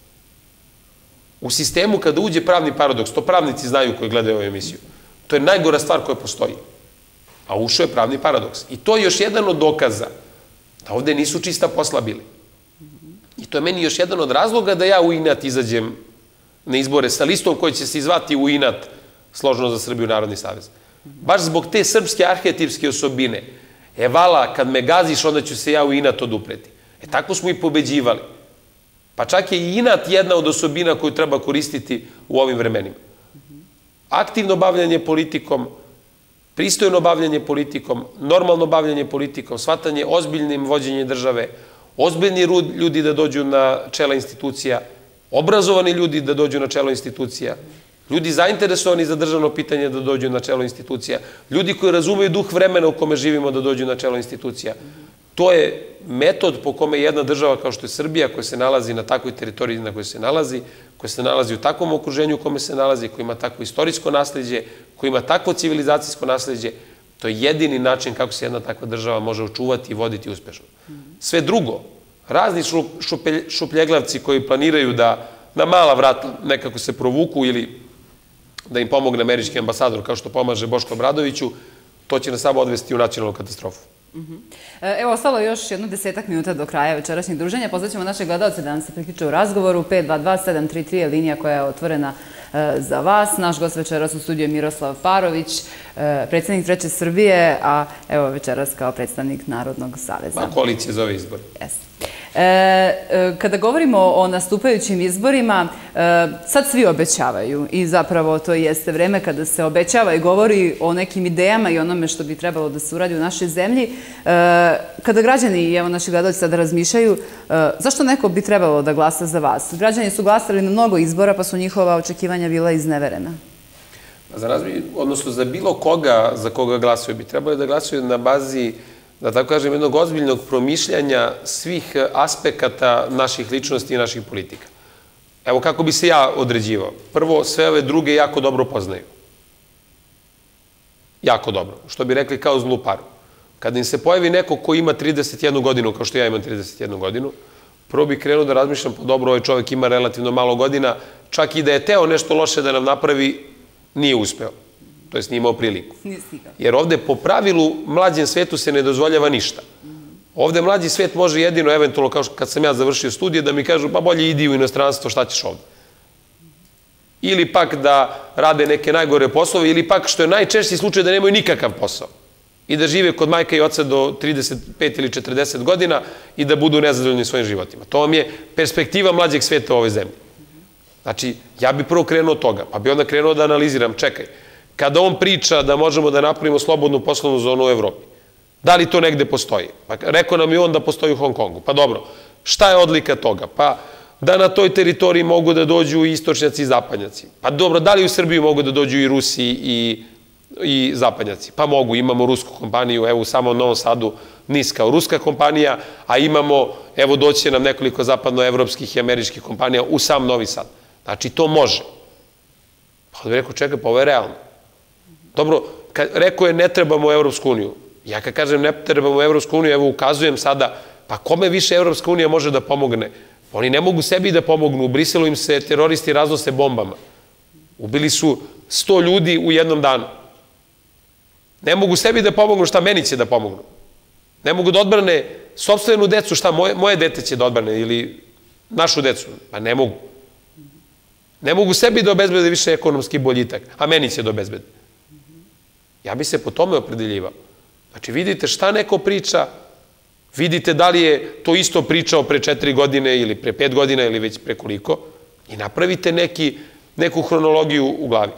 U sistemu kada uđe pravni paradoks, to pravnici znaju koji gledaju ovu emisiju, to je najgora stvar koja postoji. A ušao je pravni paradoks. I to je još jedan od dokaza da ovde nisu čista posla bili. I to je meni još jedan od razloga da ja u inat izađem na izbore sa listom koji će se izvati u inat Složno za Srbiju Narodni savez. Baš zbog te srpske arhetipske osobine. Vala, kad me gaziš, onda ću se ja u inat odupreti. Tako smo i pobeđivali. Pa čak je i inat jedna od osobina koju treba koristiti u ovim vremenima. Aktivno bavljanje politikom, pristojno bavljanje politikom, normalno bavljanje politikom, shvatanje ozbiljnim vođenjem države, ozbiljni ljudi da dođu na čela institucija, obrazovani ljudi da dođu na čelo institucija, ljudi zainteresovani za državno pitanje da dođu na čelo institucija, ljudi koji razumeju duh vremena u kome živimo da dođu na čelo institucija. To je metod po kome jedna država kao što je Srbija, koja se nalazi na takvoj teritoriji na kojoj se nalazi, koja se nalazi u takvom okruženju u kome se nalazi, koja ima takvo istorijsko nasleđe, koja ima takvo civilizacijsko nasleđe, to je jedini način kako se jedna takva država može očuvati i voditi uspešno. Sve drugo, razni šupljeglavci koji planiraju da na mala vrata nekako se provuku ili da im pomogne američki ambasador kao što pomaže Boško Obradoviću, to će nas samo odvesti u nacionalnu katastrofu. Evo, ostalo je još jedno 10 minuta do kraja večerašnjeg druženja. Pozvaćemo naše gledalce da nam se priključe u razgovoru. 522-733 je linija koja je otvorena za vas. Naš gost večeras u studiju je Miroslav Parović, predsjednik Treće Srbije, a evo večeras kao predstavnik Narodnog saveza. Koalicije za ove izbore. Jeste. Kada govorimo o nastupajućim izborima, sad svi obećavaju i zapravo to jeste vreme kada se obećava i govori o nekim idejama i onome što bi trebalo da se uradi u našoj zemlji. Kada građani i evo naši gledalci sada razmišljaju, zašto neko bi trebalo da glasa za vas? Građani su glasali na mnogo izbora pa su njihova očekivanja bila izneverena. Odnosno za bilo koga za koga glasaju bi trebali da glasaju na bazi, da tako kažem, jednog ozbiljnog promišljanja svih aspekata naših ličnosti i naših politika. Evo kako bi se ja određivao. Prvo, sve ove druge jako dobro poznaju. Jako dobro. Što bi rekli kao zlu paru. Kada im se pojavi neko ko ima 31 godinu, kao što ja imam 31 godinu, prvo bi krenuo da razmišljam, pa dobro, ovaj čovjek ima relativno malo godina, čak i da je teo nešto loše da nam napravi, nije uspeo. To jest nije imao priliku. Jer ovde po pravilu mlađem svetu se ne dozvoljava ništa. Ovde mlađi svet može jedino, eventualno kao kad sam ja završio studije, da mi kažu pa bolje idi u inostranstvo, šta ćeš ovde. Ili pak da rade neke najgore poslove, ili pak što je najčešći slučaj da nemaju nikakav posao. I da žive kod majka i oca do 35 ili 40 godina i da budu nezadovoljni svojim životima. To vam je perspektiva mlađeg sveta u ovoj zemlji. Znači, ja bi prvo krenuo od toga, pa bi onda krenuo da analiziram, čekaj, kada on priča da možemo da napravimo slobodnu poslovnu zonu u Evropi, da li to negde postoji? Pa rekao nam i on da postoji u Hong Kongu. Pa dobro, šta je odlika toga? Pa da na toj teritoriji mogu da dođu i istočnjaci i zapadnjaci. Pa dobro, da li u Srbiju mogu da dođu i Rusi i zapadnjaci? Pa mogu, imamo rusku kompaniju, evo u samom Novom Sadu NIS kao ruska kompanija, a imamo, evo doće nam nekoliko zapadnoevropskih i američkih kompanija u sam Novi Sad. Znači, to može. Pa onda bi rekao, čekaj, pa ovo je realno. Dobro, rekao je ne trebamo u Evropsku uniju. Ja kad kažem ne trebamo u Evropsku uniju, evo ukazujem sada, pa kome više Evropska unija može da pomogne? Oni ne mogu sebi da pomognu. U Briselu im se teroristi raznose bombama. Ubili su 100 ljudi u jednom danu. Ne mogu sebi da pomognu, šta meni će da pomognu? Ne mogu da odbrane sopstvenu decu, šta moje dete će da odbrane ili našu decu? Pa ne mogu. Ne mogu sebi da obezbede više ekonomski boljitak, a meni će da obezbede. Ja bi se po tome opredeljivao. Znači, vidite šta neko priča, vidite da li je to isto pričao pre 4 godine ili pre 5 godina ili već pre koliko i napravite neku hronologiju u glavi.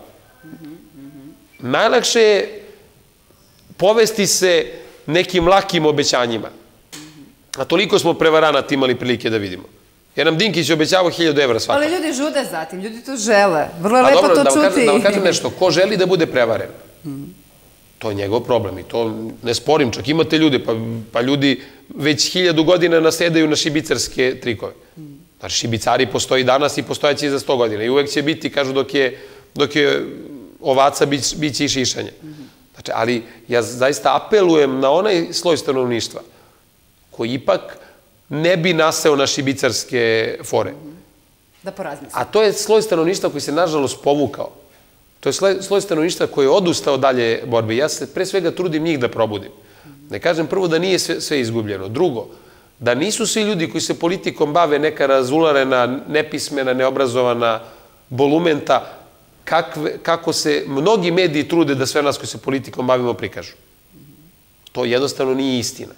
Najlakše je povesti se nekim lakim obećanjima. A toliko smo prevaranat imali prilike da vidimo. Jer nam Dinkić obećavao 1000 evra svakako. Ali ljudi žude za tim, ljudi to žele. Vrlo je lepo to čuti. Da vam kažem nešto, ko želi da bude prevaren, to je njegov problem i to ne sporim, čak imate ljude, pa ljudi već 1000 godina nasedaju na šibicarske trikove. Znači, šibicari postoji danas i postojaće i za 100 godina i uvek će biti, kažu, dok je ovaca, bit će i šišanje. Znači, ali ja zaista apelujem na onaj sloj stanovništva koji ipak ne bi naseo na šibicarske fore. Da porazmislim. A to je sloj stanovništva koji se, nažalost, povukao. To je sloj stanovništva koji je odustao dalje borbe. Ja se pre svega trudim njih da probudim. Ne kažem prvo da nije sve izgubljeno. Drugo, da nisu svi ljudi koji se politikom bave neka razularena, nepismena, neobrazovana bolumenta, kako se mnogi mediji trude da sve nas koji se politikom bavimo prikažu. To jednostavno nije istina.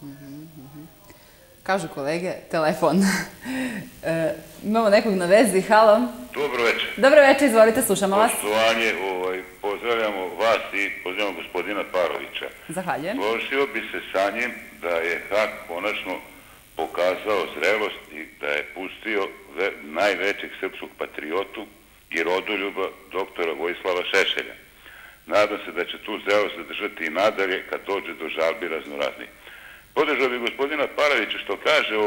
Kažu kolege, telefon. Imamo nekog na vezi, halo. Dobro večer. Dobro večer, izvolite, slušamo vas. Poštovanje, pozdravljamo vas i pozdravljamo gospodina Parovića. Zahvaljujem. Složio bi se sa njim da je Hag konačno pokazao zrelost i da je pustio najvećeg srpskog patriotu i rodoljuba doktora Vojislava Šešelja. Nadam se da će tu zrelost zadržati i nadalje kad dođe do žalbi raznoraznih. Podržao bi gospodina Parovića što kaže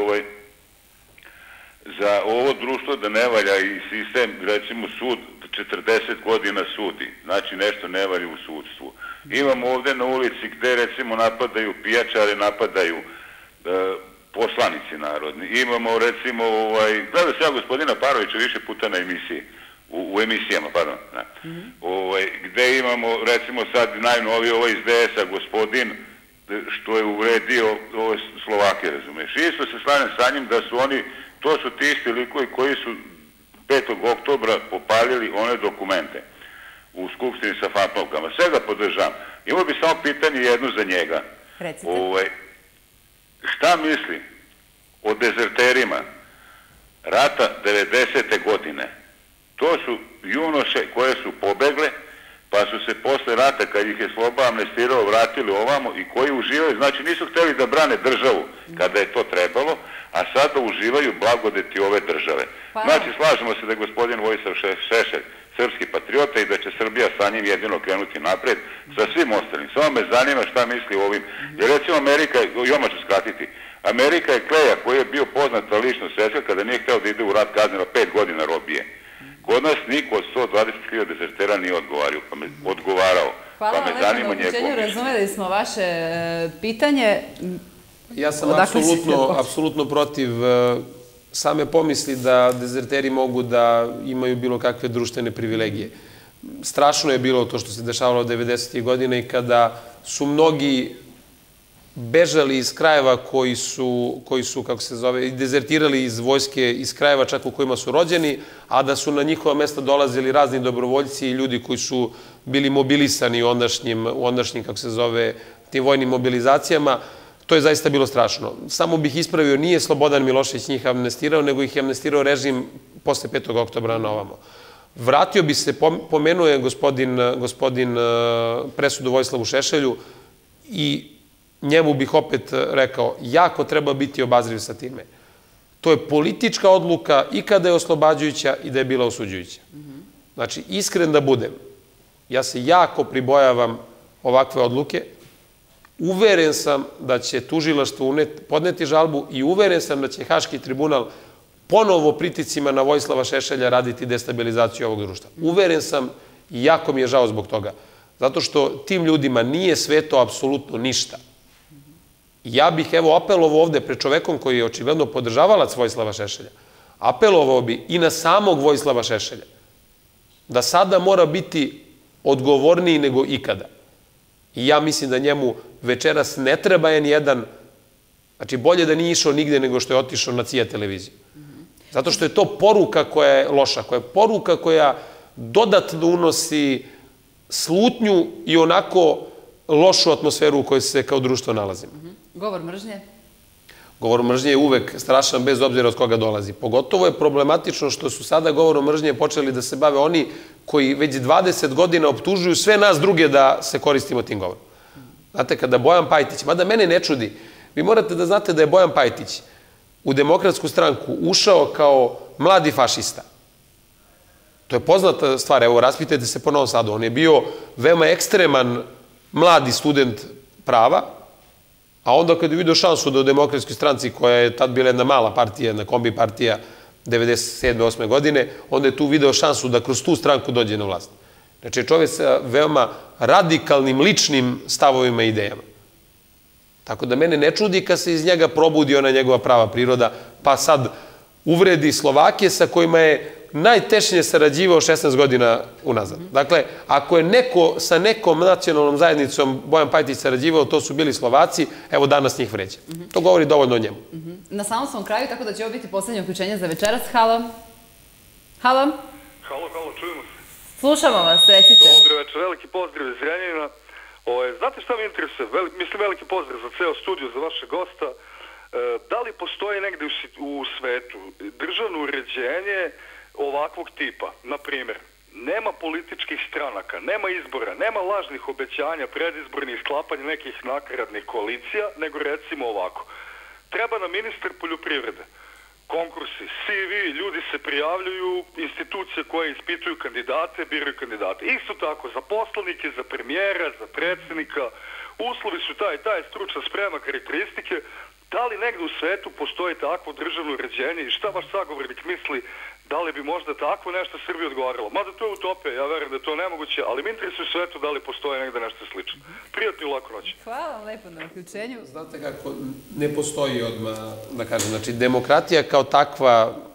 za ovo društvo da ne valja i sistem, recimo sud 40 godina sudi, znači nešto ne valja u sudstvu. Imamo ovde na ulici gde recimo napadaju pijačare, napadaju poslanici narodni. Imamo recimo, gledao se ja gospodina Parovića više puta na emisiji, u emisijama, pardon, gde imamo recimo sad najnoviji iz DS-a gospodin što je uvredio Slovake, razumeš. Isto se slanem sa njim da su oni, to su ti isti likovi koji su 5. oktobra popalili one dokumente u Skupštini sa fantomkama. Sve ga podržavam. Imao bi samo pitanje jedno za njega. Recite. Šta misli o dezerterima rata 90. godine. To su junoše koje su pobegle, pa su se posle rata, kad ih je Sloba amnestirao, vratili ovamo i koji uživaju, znači nisu hteli da brane državu kada je to trebalo, a sada uživaju blagodeti ove države. Znači, slažemo se da je gospodin Vojislav Šešelj srpski patriota i da će Srbija sa njim jedino krenuti napred sa svim ostalim. Samo me zanima šta misli o ovim. Jer recimo Amerika, Joma ću skratiti, Amerika je Kleja koji je bio poznata lično sredstva kada nije hteo da ide u rat kazneno 5 godina robije. Kod nas niko od 120.000 dezertera nije odgovarao. Hvala vam lepo na uključenju, razumeli smo vaše pitanje. Ja sam apsolutno protiv same pomisli da dezerteri mogu da imaju bilo kakve društvene privilegije. Strašno je bilo to što se dešavalo 90. godine i kada su mnogi bežali iz krajeva koji su, kako se zove, dezertirali iz vojske, iz krajeva čak u kojima su rođeni, a da su na njihova mesta dolazili razni dobrovoljci i ljudi koji su bili mobilisani u ondašnjim, kako se zove, tim vojnim mobilizacijama. To je zaista bilo strašno. Samo bih ispravio, nije Slobodan Milošević njih amnestirao, nego ih je amnestirao režim posle 5. oktobra na ovamo. Vratio bi se, pomenuo je gospodin presudu Vojislavu Šešelju i njemu bih opet rekao, jako treba biti obazriv sa time. To je politička odluka i kada je oslobađajuća i da je bila osuđujuća. Znači, iskren da budem, ja se jako pribojavam ovakve odluke. Uveren sam da će tužilaštvo podneti žalbu i uveren sam da će Haški tribunal ponovo priticima na Vojislava Šešelja raditi destabilizaciju ovog društva. Uveren sam i jako mi je žao zbog toga. Zato što tim ljudima nije sveto apsolutno ništa. Ja bih, evo, apelovao ovde pred čovekom koji je očigledno podržavalac Vojislava Šešelja, apelovao bi i na samog Vojislava Šešelja, da sada mora biti odgovorniji nego ikada. I ja mislim da njemu večeras ne treba N1, znači bolje da nije išao nigde nego što je otišao na CIA televiziju. Zato što je to poruka koja je loša, koja je poruka koja dodatno unosi slutnju i onako lošu atmosferu u kojoj se kao društvo nalazimo. Govor mržnje? Govor mržnje je uvek strašan bez obzira od koga dolazi. Pogotovo je problematično što su sada govorom mržnje počeli da se bave oni koji već 20 godina optužuju sve nas druge da se koristimo tim govorom. Znate, kada Bojan Pajtić, mada mene ne čudi, vi morate da znate da je Bojan Pajtić u Demokratsku stranku ušao kao mladi fašista. To je poznata stvar, evo, raspitajte se po Novom Sadu. On je bio veoma ekstreman mladi student prava, a onda kada je vidio šansu da u Demokratskoj stranci, koja je tad bila jedna mala partija, jedna kombi partija 97. 8. godine, onda je tu video šansu da kroz tu stranku dođe na vlast. Znači, čovjek sa veoma radikalnim, ličnim stavovima i idejama. Tako da mene ne čudi kad se iz njega probudi ona njegova prava priroda, pa sad uvredi Slovake sa kojima je najtešnje sarađivao 16 godina unazad. Dakle, ako je neko sa nekom nacionalnom zajednicom Bojan Pajtić sarađivao, to su bili Slovaci, evo danas njih vređa. To govori dovoljno o njemu. Na samom svom kraju, tako da će ovo biti poslednje uključenje za večeras. Halo? Halo? Halo, čujemo se. Slušamo vas, recite. Dobro večer, veliki pozdrav iz Zrenjanina. Znate šta mi interesuje? Mislim, veliki pozdrav za ceo studio, za vaše gosta. Da li postoji negde u svetu državno uređenje ovakvog tipa? Na primjer, nema političkih stranaka, nema izbora, nema lažnih obećanja, predizbornih sklapanja nekih nakaradnih koalicija, nego recimo ovako. Treba nam ministar poljoprivrede. Konkursi, CV, ljudi se prijavljuju, institucije koje ispituju kandidate, biraju kandidate. Isto tako, za poslanike, za premijera, za predsjednika, uslovi su taj stručna sprema, karakteristike. Da li negde u svetu postoji takvo državno uređenje i šta vaš sagovornik misli, da li bi možda takvo nešto Srbiji odgovaralo? Mada to je utopija, ja verujem da je to nemoguće, ali mi interesuje u svetu da li postoji negde nešto slično. Prijatno i lako noć. Hvala vam lepo na uključenju. Znate kako ne postoji odmah, da kažem, znači demokratija kao takva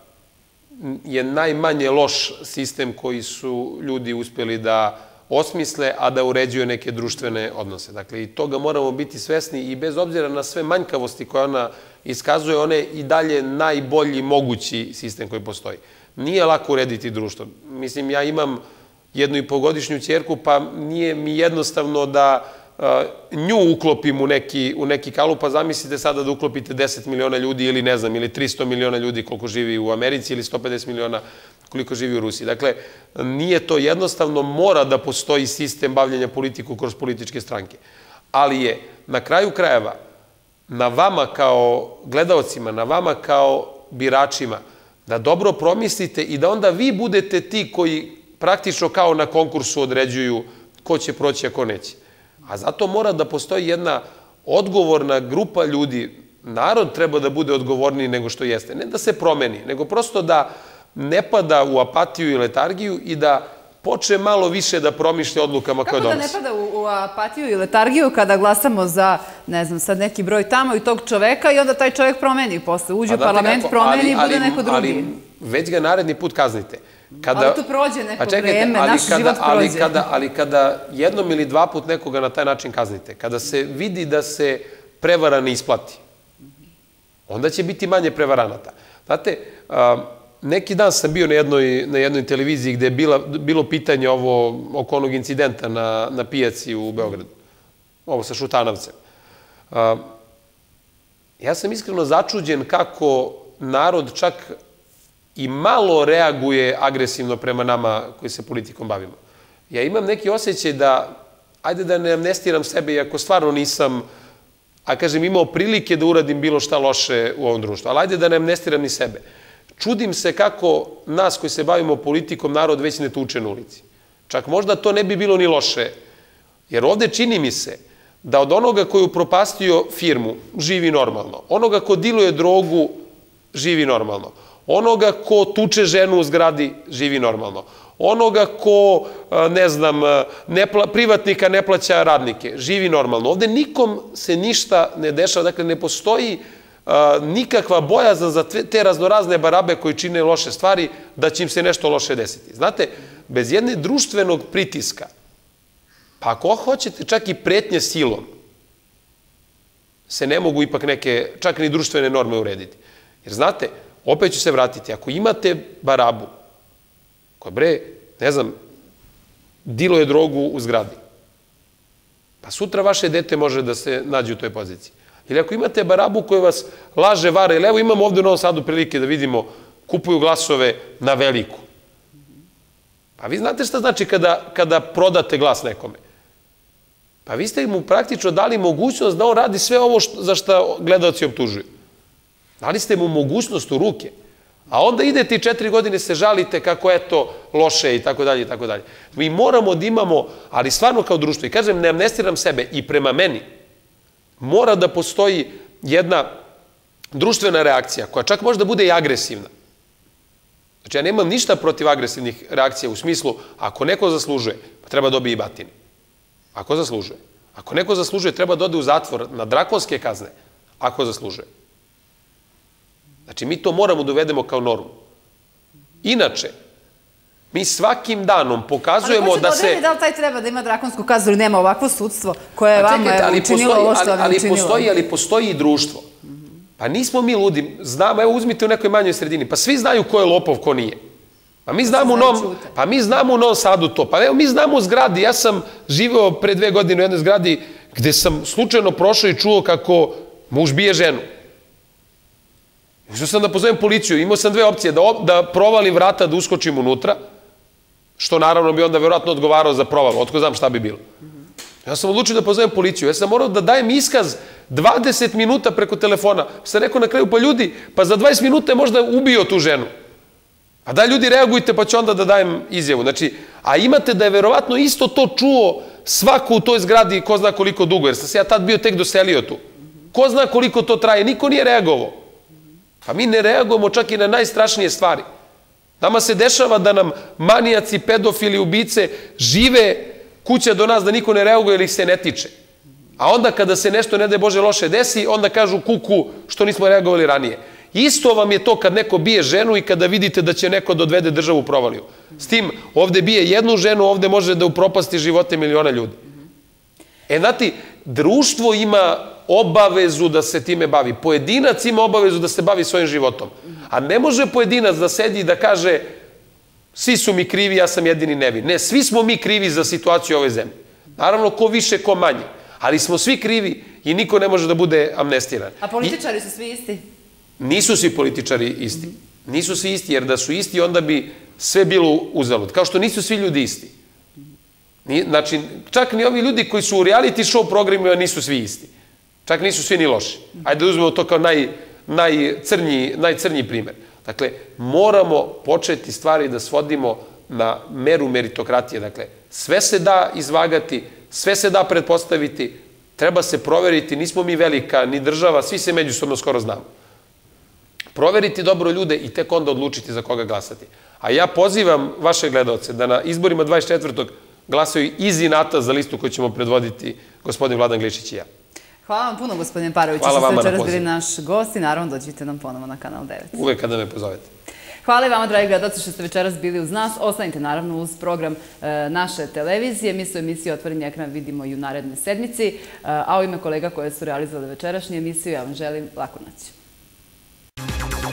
je najmanje loš sistem koji su ljudi uspjeli da osmisle, a da uređuju neke društvene odnose. Dakle, i toga moramo biti svesni i bez obzira na sve manjkavosti koje ona iskazuje, ona je i dalje najbolji mogući sistem koji postoji. Nije lako urediti društvo. Mislim, ja imam 1,5-godišnju ćerku, pa nije mi jednostavno da nju uklopim u neki kalup, pa zamislite sada da uklopite 10 miliona ljudi ili ne znam, ili 300 miliona ljudi koliko živi u Americi ili 150 miliona koliko živi u Rusiji. Dakle, nije to jednostavno, mora da postoji sistem bavljenja politiku kroz političke stranke. Ali je na kraju krajeva na vama kao gledaocima, na vama kao biračima, da dobro promislite i da onda vi budete ti koji praktično kao na konkursu određuju ko će proći, a ko neće. A zato mora da postoji jedna odgovorna grupa ljudi. Narod treba da bude odgovorniji nego što jeste. Ne da se promeni, nego prosto da ne pada u apatiju i letargiju i da počne malo više da promišlja odlukama koje donosi. Kako da ne pada u apatiju i letargiju kada glasamo za, ne znam, sad neki broj tamo i tog čoveka i onda taj čovek promeni posle, uđe u parlament, promeni i bude neko drugi. Ali već ga naredni put kaznite. Ali tu prođe neko vreme, naš život prođe. Ali kada jednom ili dva put nekoga na taj način kaznite, kada se vidi da se prevara ne isplati, onda će biti manje prevaranata. Znate, neki dan sam bio na jednoj televiziji gde je bilo pitanje oko onog incidenta na pijaci u Beogradu. Ovo sa Šutanovcem. Ja sam iskreno začuđen kako narod čak i malo reaguje agresivno prema nama koji se politikom bavimo. Ja imam neki osjećaj da, ajde da ne amnestiram sebe, iako stvarno nisam, a kažem, imao prilike da uradim bilo šta loše u ovom društvu, ali ajde da ne amnestiram ni sebe. Čudim se kako nas koji se bavimo politikom narod već ne tuče na ulici. Čak možda to ne bi bilo ni loše, jer ovde čini mi se da od onoga koji je upropastio firmu živi normalno, onoga ko diluje drogu živi normalno, onoga ko tuče ženu u zgradi živi normalno, onoga ko, ne znam, privatnika ne plaća radnike živi normalno. Ovde nikom se ništa ne dešava, dakle ne postoji nikakva bojazan za te raznorazne barabe koji čine loše stvari, da će im se nešto loše desiti. Znate, bez jedne društvenog pritiska, pa ako hoćete čak i pretnje silom, se ne mogu ipak neke, čak ni društvene norme urediti. Jer znate, opet ću se vratiti, ako imate barabu, koja bre, ne znam, diluje drogu u zgradi, pa sutra vaše dete može da se nađe u toj poziciji. Ili ako imate barabu koja vas laže, vara, ili evo imamo ovde u Novom Sadu prilike da vidimo, kupuju glasove na veliku. Pa vi znate šta znači kada prodate glas nekome? Pa vi ste mu praktično dali mogućnost da on radi sve ovo za što gledaoci optužuju. Dali ste mu mogućnost u ruke. A onda idete i 4 godine se žalite kako je to loše i tako dalje i tako dalje. Mi moramo da imamo, ali stvarno kao društvo, i kažem, ne amnestiram sebe i prema meni, mora da postoji jedna društvena reakcija koja čak možda bude i agresivna. Znači, ja nemam ništa protiv agresivnih reakcija u smislu, ako neko zaslužuje, pa treba dobije i batine. Ako zaslužuje. Ako neko zaslužuje, treba da ode u zatvor na drakonske kazne. Ako zaslužuje. Znači, mi to moramo da uvedemo kao normu. Inače, mi svakim danom pokazujemo da se... Ali ko će da odredi da li taj treba da ima drakonsku kaznu ili nema ovakvo sudstvo koje je vama učinilo ovo što vam je učinilo? Ali postoji i društvo. Pa nismo mi ludi. Znamo, evo uzmite u nekoj manjoj sredini. Pa svi znaju ko je lopov, ko nije. Pa mi znamo u Novom Sadu to. Pa evo mi znamo u zgradi. Ja sam živeo pre 2 godine u jednoj zgradi gde sam slučajno prošao i čuo kako muž bije ženu. Išao sam da pozovem policiju. Imao sam 2 opcije. Da provalim vrata, da uskočim unutra, što naravno bi onda verovatno odgovarao za proval. Otko znam šta bi bilo. Ja sam odlučio da pozovem policiju. Ja sam morao da dajem iskaz 20 minuta preko telefona. Sam rekao na kraju, pa ljudi, pa za 20 minuta je možda ubio tu ženu. A da ljudi reagujte, pa ću onda da dajem izjavu. Znači, a imate da je verovatno isto to čuo svako u toj zgradi ko zna koliko dugo, jer sam se ja tad bio tek doselio tu. Ko zna koliko to traje, niko nije reagovao. Pa mi ne reagujemo čak i na najstrašnije stvari. Nama se dešava da nam manijaci, pedofili, ubice žive kuća do nas da niko ne reaguje ili ih se ne tiče. A onda kada se nešto, ne daj Bože, loše desi, onda kažu kuku što nismo reagovali ranije. Isto vam je to kad neko bije ženu i kada vidite da će neko da odvede državu u provaliju. S tim, ovde bije jednu ženu, ovde može da upropasti živote miliona ljudi. Znati, društvo ima obavezu da se time bavi. Pojedinac ima obavezu da se bavi svojim životom. A ne može pojedinac da sedi i da kaže svi su mi krivi, ja sam jedini nevin. Ne, svi smo mi krivi za situaciju u ovoj zemlji. Naravno, ko više, ko manje. Ali smo svi krivi i niko ne može da bude amnestiran. A političari su svi isti? Nisu svi političari isti. Nisu svi isti, jer da su isti, onda bi sve bilo uzalud. Kao što nisu svi ljudi isti. Znači, čak ni ovi ljudi koji su u reality show programima nisu svi isti. Čak nisu svi ni loši. Ajde da uzmemo to kao najcrnji primer. Dakle, moramo početi stvari da svodimo na meru meritokratije. Dakle, sve se da izvagati, sve se da pretpostaviti, treba se proveriti, nismo mi velika, ni država, svi se međusobno skoro znamo. Proveriti dobro ljude i tek onda odlučiti za koga glasati. A ja pozivam vaše gledalce da na izborima 24. glasaju iz inata za listu koju ćemo predvoditi gospodin Vladan Glišić i ja. Hvala vam puno, gospodine Parović, što ste večeras bili naš gost i naravno dođite nam ponovo na Kanal 9. Uvek kada me pozovete. Hvala i vama, dragi gledalci, što ste večeras bili uz nas. Ostanite naravno uz program naše televizije. Mi su emisiju Otvoreni ekran vidimo i u narednoj sedmici. A u ime kolega koje su realizovali večerašnju emisiju, ja vam želim laku noć.